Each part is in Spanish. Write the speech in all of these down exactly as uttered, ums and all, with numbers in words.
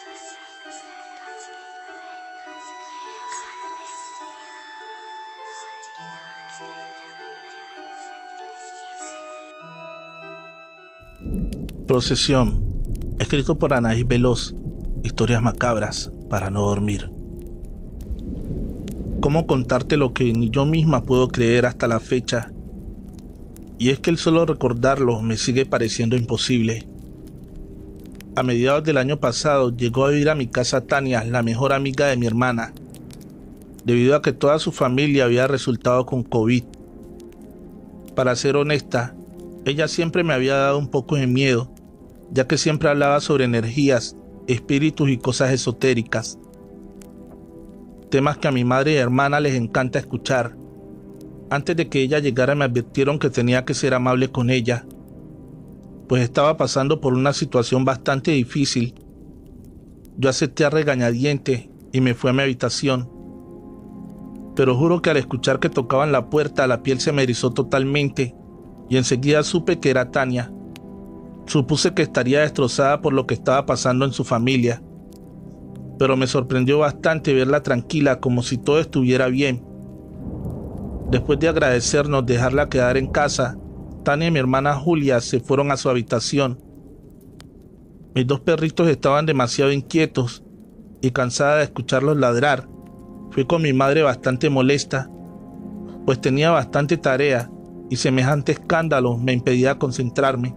Procesión, escrito por Anaís Veloz, historias macabras para no dormir. ¿Cómo contarte lo que ni yo misma puedo creer hasta la fecha? Y es que el solo recordarlo me sigue pareciendo imposible. A mediados del año pasado llegó a vivir a mi casa Tania, la mejor amiga de mi hermana, debido a que toda su familia había resultado con COVID. Para ser honesta, ella siempre me había dado un poco de miedo, ya que siempre hablaba sobre energías, espíritus y cosas esotéricas. Temas que a mi madre y hermana les encanta escuchar. Antes de que ella llegara me advirtieron que tenía que ser amable con ella, pues estaba pasando por una situación bastante difícil. Yo acepté a regañadientes y me fui a mi habitación. Pero juro que al escuchar que tocaban la puerta la piel se me erizó totalmente y enseguida supe que era Tania. Supuse que estaría destrozada por lo que estaba pasando en su familia, pero me sorprendió bastante verla tranquila como si todo estuviera bien. Después de agradecernos dejarla quedar en casa, Tania y mi hermana Julia se fueron a su habitación. Mis dos perritos estaban demasiado inquietos y cansada de escucharlos ladrar. Fui con mi madre bastante molesta, pues tenía bastante tarea y semejante escándalo me impedía concentrarme.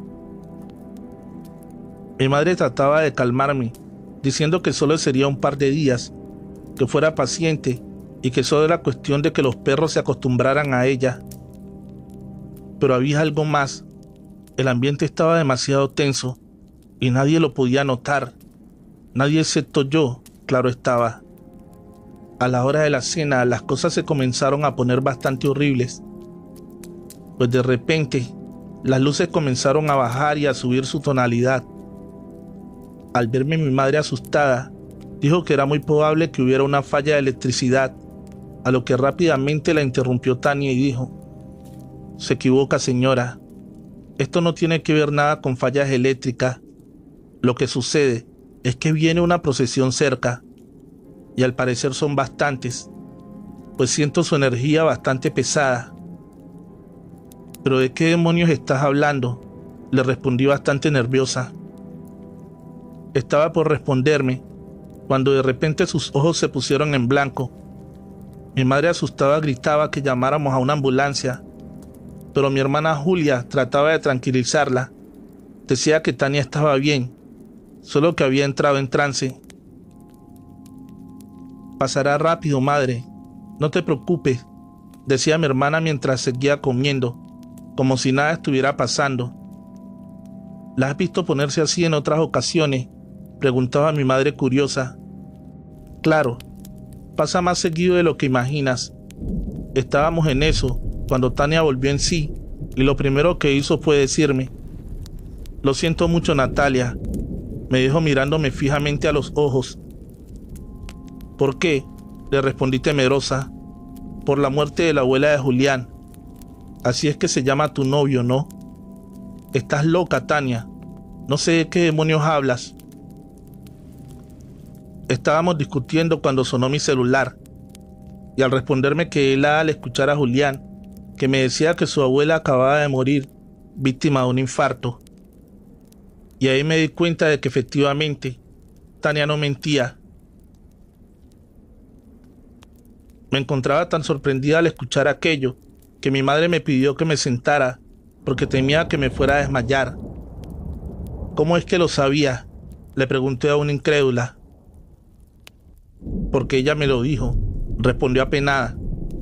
Mi madre trataba de calmarme, diciendo que solo sería un par de días, que fuera paciente y que solo era cuestión de que los perros se acostumbraran a ella. Pero había algo más. El ambiente estaba demasiado tenso y nadie lo podía notar. Nadie excepto yo, claro estaba. A la hora de la cena las cosas se comenzaron a poner bastante horribles, pues de repente las luces comenzaron a bajar y a subir su tonalidad. Al verme mi madre asustada, dijo que era muy probable que hubiera una falla de electricidad, a lo que rápidamente la interrumpió Tania y dijo: «Se equivoca, señora. Esto no tiene que ver nada con fallas eléctricas. Lo que sucede es que viene una procesión cerca, y al parecer son bastantes, pues siento su energía bastante pesada». «¿Pero de qué demonios estás hablando?», le respondí bastante nerviosa. Estaba por responderme, cuando de repente sus ojos se pusieron en blanco. Mi madre asustada gritaba que llamáramos a una ambulancia, pero mi hermana Julia trataba de tranquilizarla. Decía que Tania estaba bien, solo que había entrado en trance. «Pasará rápido, madre, no te preocupes», decía mi hermana mientras seguía comiendo, como si nada estuviera pasando. «¿La has visto ponerse así en otras ocasiones?», preguntaba mi madre curiosa. «Claro, pasa más seguido de lo que imaginas». Estábamos en eso cuando Tania volvió en sí y lo primero que hizo fue decirme: «Lo siento mucho, Natalia», me dijo mirándome fijamente a los ojos. «¿Por qué?», le respondí temerosa. «Por la muerte de la abuela de Julián. Así es que se llama tu novio, ¿no?». «Estás loca, Tania. No sé de qué demonios hablas». Estábamos discutiendo cuando sonó mi celular, y al responderme que él al escuchar a Julián, que me decía que su abuela acababa de morir, víctima de un infarto. Y ahí me di cuenta de que efectivamente Tania no mentía. Me encontraba tan sorprendida al escuchar aquello que mi madre me pidió que me sentara porque temía que me fuera a desmayar. «¿Cómo es que lo sabía?», le pregunté aún incrédula. «Porque ella me lo dijo», respondió apenada.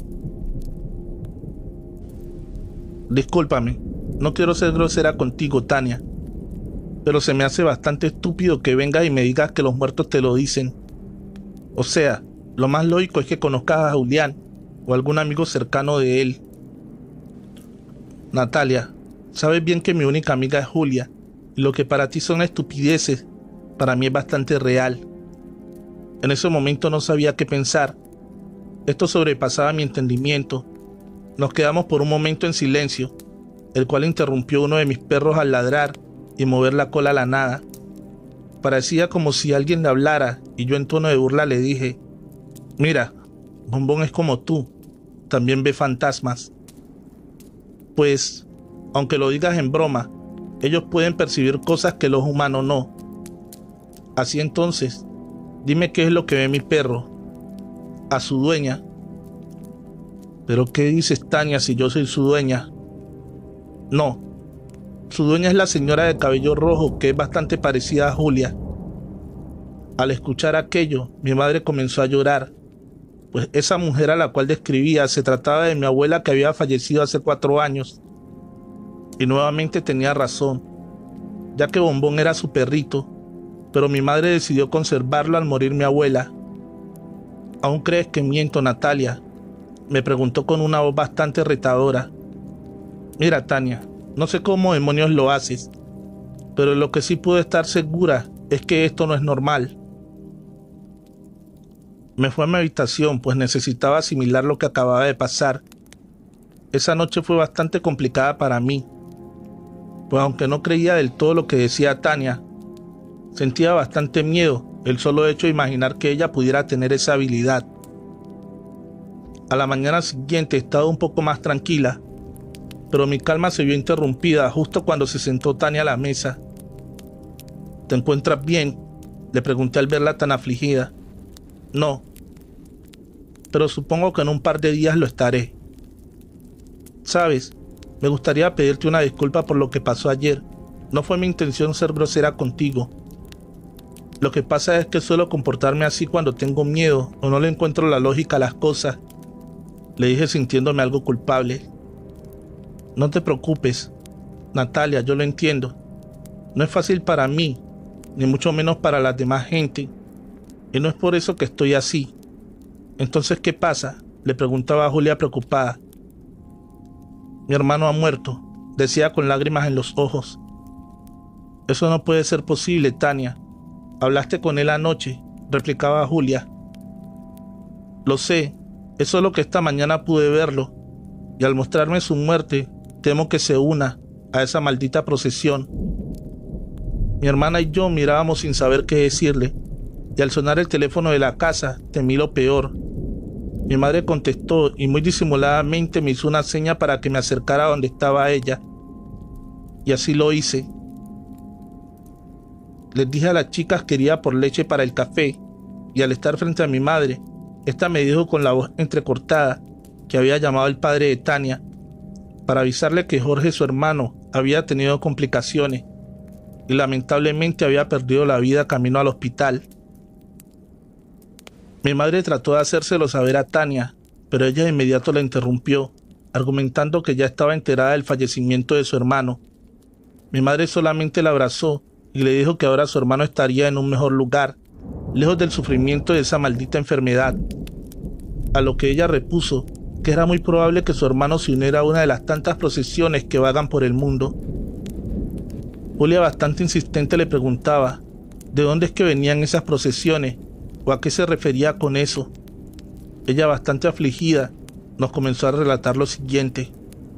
«Discúlpame, no quiero ser grosera contigo, Tania, pero se me hace bastante estúpido que vengas y me digas que los muertos te lo dicen. O sea, lo más lógico es que conozcas a Julián o algún amigo cercano de él». «Natalia, sabes bien que mi única amiga es Julia, y lo que para ti son estupideces, para mí es bastante real». En ese momento no sabía qué pensar. Esto sobrepasaba mi entendimiento. Nos quedamos por un momento en silencio, el cual interrumpió uno de mis perros al ladrar y mover la cola a la nada. Parecía como si alguien le hablara y yo en tono de burla le dije: mira, Bombón es como tú, también ve fantasmas. Pues, aunque lo digas en broma, ellos pueden percibir cosas que los humanos no. Así entonces, dime qué es lo que ve mi perro. A su dueña. ¿Pero qué dices, Tania, si yo soy su dueña? No, su dueña es la señora de cabello rojo, que es bastante parecida a Julia. Al escuchar aquello, mi madre comenzó a llorar, pues esa mujer a la cual describía se trataba de mi abuela, que había fallecido hace cuatro años. Y nuevamente tenía razón, ya que Bombón era su perrito, pero mi madre decidió conservarlo al morir mi abuela. ¿Aún crees que miento, Natalia?, me preguntó con una voz bastante retadora. Mira, Tania, no sé cómo demonios lo haces, pero lo que sí puedo estar segura es que esto no es normal. Me fui a mi habitación, pues necesitaba asimilar lo que acababa de pasar. Esa noche fue bastante complicada para mí, pues aunque no creía del todo lo que decía Tania, sentía bastante miedo el solo hecho de imaginar que ella pudiera tener esa habilidad. A la mañana siguiente estaba un poco más tranquila, pero mi calma se vio interrumpida justo cuando se sentó Tania a la mesa. ¿Te encuentras bien?, le pregunté al verla tan afligida. No, pero supongo que en un par de días lo estaré. Sabes, me gustaría pedirte una disculpa por lo que pasó ayer. No fue mi intención ser grosera contigo. Lo que pasa es que suelo comportarme así cuando tengo miedo o no le encuentro la lógica a las cosas, le dije sintiéndome algo culpable. No te preocupes, Natalia, yo lo entiendo. No es fácil para mí, ni mucho menos para la demás gente, y no es por eso que estoy así. Entonces, ¿qué pasa?, le preguntaba a Julia preocupada. Mi hermano ha muerto, decía con lágrimas en los ojos. Eso no puede ser posible, Tania. Hablaste con él anoche, replicaba Julia. Lo sé, es solo que esta mañana pude verlo, y al mostrarme su muerte, temo que se una a esa maldita procesión. Mi hermana y yo mirábamos sin saber qué decirle, y al sonar el teléfono de la casa, temí lo peor. Mi madre contestó y muy disimuladamente me hizo una seña para que me acercara a donde estaba ella, y así lo hice. Les dije a las chicas que iría por leche para el café, y al estar frente a mi madre, esta me dijo con la voz entrecortada que había llamado al padre de Tania para avisarle que Jorge, su hermano, había tenido complicaciones y lamentablemente había perdido la vida camino al hospital. Mi madre trató de hacérselo saber a Tania, pero ella de inmediato la interrumpió, argumentando que ya estaba enterada del fallecimiento de su hermano. Mi madre solamente la abrazó y le dijo que ahora su hermano estaría en un mejor lugar, lejos del sufrimiento de esa maldita enfermedad. A lo que ella repuso que era muy probable que su hermano se uniera a una de las tantas procesiones que vagan por el mundo. Julia, bastante insistente, le preguntaba de dónde es que venían esas procesiones o a qué se refería con eso. Ella, bastante afligida, nos comenzó a relatar lo siguiente.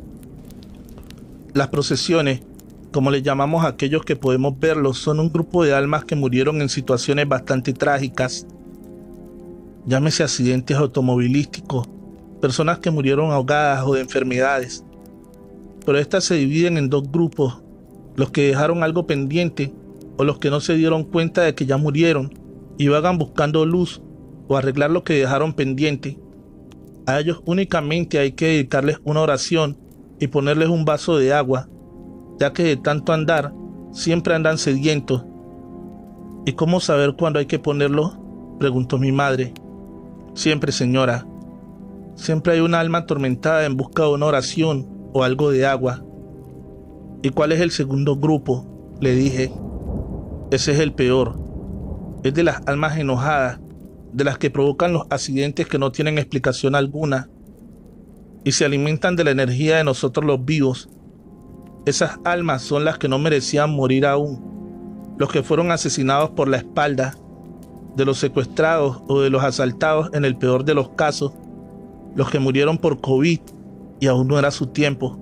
Las procesiones, como le llamamos a aquellos que podemos verlos, son un grupo de almas que murieron en situaciones bastante trágicas. Llámese accidentes automovilísticos, personas que murieron ahogadas o de enfermedades. Pero estas se dividen en dos grupos, los que dejaron algo pendiente o los que no se dieron cuenta de que ya murieron y vagan buscando luz o arreglar lo que dejaron pendiente. A ellos únicamente hay que dedicarles una oración y ponerles un vaso de agua, ya que de tanto andar siempre andan sedientos. ¿Y cómo saber cuándo hay que ponerlo?, preguntó mi madre. Siempre, señora. Siempre hay una alma atormentada en busca de una oración o algo de agua. ¿Y cuál es el segundo grupo?, le dije. Ese es el peor. Es de las almas enojadas, de las que provocan los accidentes que no tienen explicación alguna y se alimentan de la energía de nosotros los vivos. Esas almas son las que no merecían morir aún, los que fueron asesinados por la espalda, de los secuestrados o de los asaltados en el peor de los casos, los que murieron por COVID y aún no era su tiempo.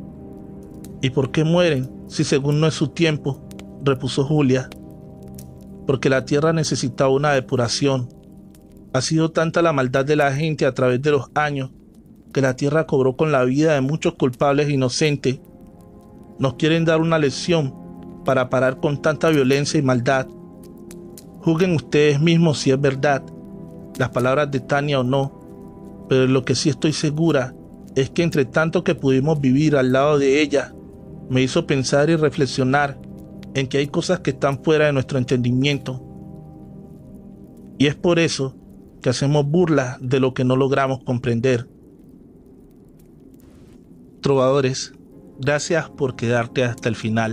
¿Y por qué mueren si según no es su tiempo?, repuso Julia. porque la tierra necesitaba una depuración. Ha sido tanta la maldad de la gente a través de los años que la tierra cobró con la vida de muchos culpables inocentes. Nos quieren dar una lección para parar con tanta violencia y maldad. Juzguen ustedes mismos si es verdad las palabras de Tania o no, pero lo que sí estoy segura es que entre tanto que pudimos vivir al lado de ella, me hizo pensar y reflexionar en que hay cosas que están fuera de nuestro entendimiento. Y es por eso que hacemos burla de lo que no logramos comprender. Trovadores, gracias por quedarte hasta el final.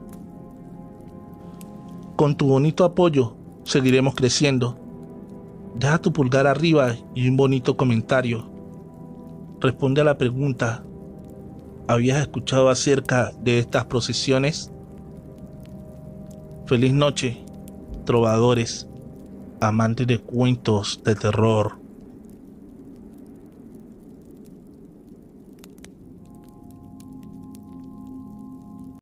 Con tu bonito apoyo seguiremos creciendo. Deja tu pulgar arriba y un bonito comentario. Responde a la pregunta: ¿habías escuchado acerca de estas procesiones? Feliz noche, trovadores, amantes de cuentos de terror.